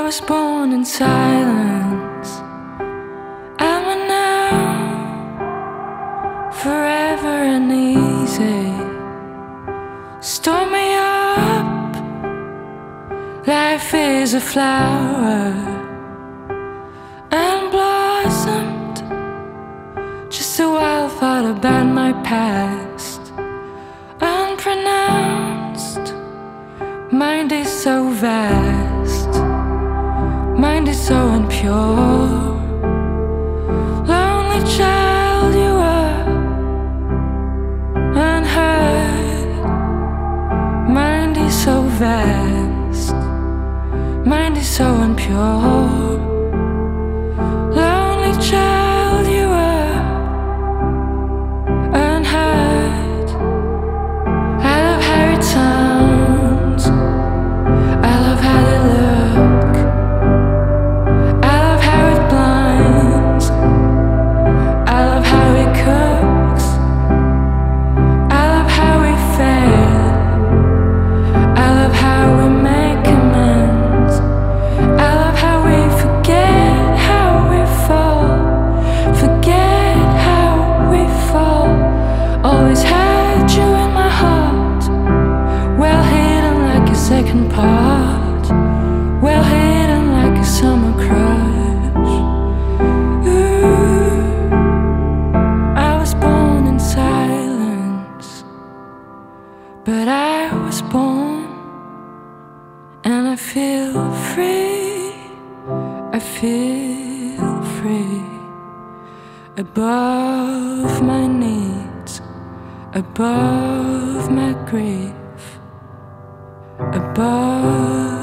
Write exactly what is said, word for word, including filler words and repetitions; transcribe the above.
was born in silence, am I now forever and easy? Store me up, life is a flower and blossomed, just a wild thought about my past, unpronounced. Mind is so vast, mind is so impure. Lonely child you were, unheard. Mind is so vast, mind is so impure. Lonely child you were, unheard. I love how it sounds, I love how they look, I love how it blinds, I love how it cooks, I love how we fail, I love how we make amends, I love how we forget how we fall, forget how we fall. Always had you in my heart, well hidden like a second part, well hidden like a summer crush. Ooh, I was born in silence, but I was born, and I feel free, I feel free, above my needs, above my grief, above